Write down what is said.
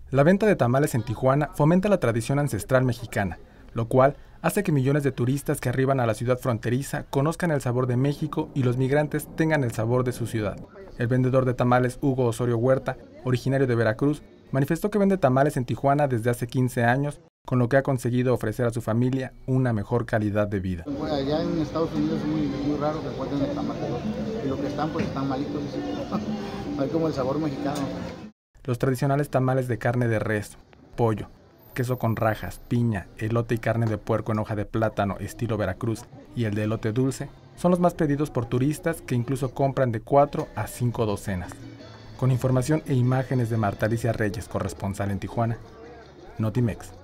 La venta de tamales en Tijuana fomenta la tradición ancestral mexicana, lo cual hace que millones de turistas que arriban a la ciudad fronteriza conozcan el sabor de México y los migrantes tengan el sabor de su ciudad. El vendedor de tamales Hugo Osorio Huerta, originario de Veracruz, manifestó que vende tamales en Tijuana desde hace 15 años, con lo que ha conseguido ofrecer a su familia una mejor calidad de vida. Bueno, allá en Estados Unidos es muy raro que encuentren el tamal, y lo que están pues están malitos, no hay como el sabor mexicano. Los tradicionales tamales de carne de res, pollo, queso con rajas, piña, elote y carne de puerco en hoja de plátano estilo Veracruz y el de elote dulce son los más pedidos por turistas que incluso compran de 4 a 5 docenas. Con información e imágenes de Marta Alicia Reyes, corresponsal en Tijuana, Notimex.